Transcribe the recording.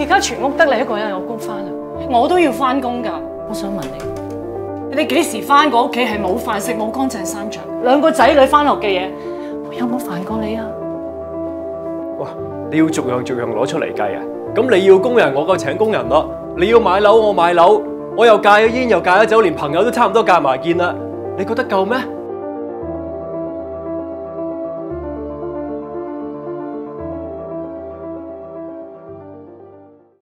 而家全屋得你一個人有工翻啦，我都要翻工㗎。我想問你哋幾時翻過屋企係冇飯食冇乾淨衫着，2個仔女翻學嘅嘢，我有冇煩過你啊？ 哇！你要逐樣攞出嚟計啊！咁你要工人，我夠請工人咯；你要買樓，我買樓；我又戒咗煙，又戒咗酒，連朋友都差唔多戒埋見啦。你覺得夠咩？